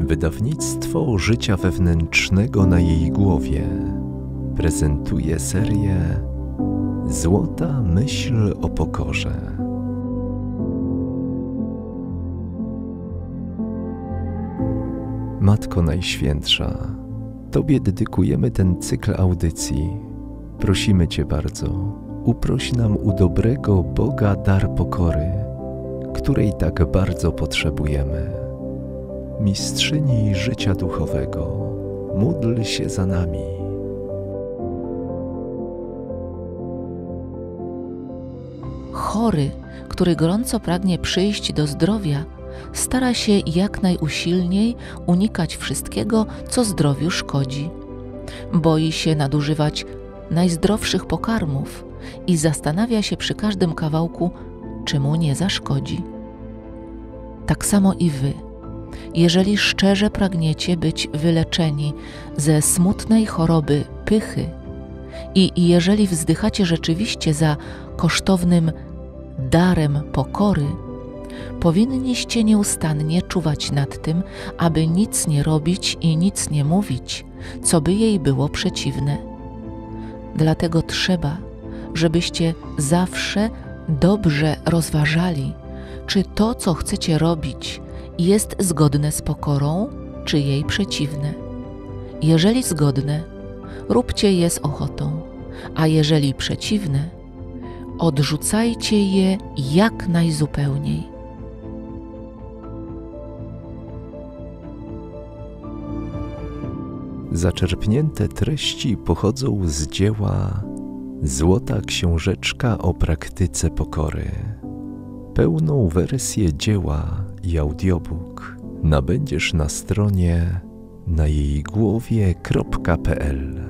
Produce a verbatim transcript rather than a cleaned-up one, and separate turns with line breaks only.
Wydawnictwo Życia Wewnętrznego na jej głowie prezentuje serię Złota myśl o pokorze. Matko Najświętsza, Tobie dedykujemy ten cykl audycji. Prosimy Cię bardzo, uproś nam u dobrego Boga dar pokory, której tak bardzo potrzebujemy. Mistrzyni życia duchowego, módl się za nami.
Chory, który gorąco pragnie przyjść do zdrowia, stara się jak najusilniej unikać wszystkiego, co zdrowiu szkodzi. Boi się nadużywać najzdrowszych pokarmów i zastanawia się przy każdym kawałku, czy mu nie zaszkodzi. Tak samo i wy, jeżeli szczerze pragniecie być wyleczeni ze smutnej choroby pychy i jeżeli wzdychacie rzeczywiście za kosztownym darem pokory, powinniście nieustannie czuwać nad tym, aby nic nie robić i nic nie mówić, co by jej było przeciwne. Dlatego trzeba, żebyście zawsze dobrze rozważali, czy to, co chcecie robić, jest zgodne z pokorą, czy jej przeciwne. Jeżeli zgodne, róbcie je z ochotą, a jeżeli przeciwne, odrzucajcie je jak najzupełniej.
Zaczerpnięte treści pochodzą z dzieła Złota Książeczka o praktyce pokory. Pełną wersję dzieła i audiobook nabędziesz na stronie na jej głowie kropka p l.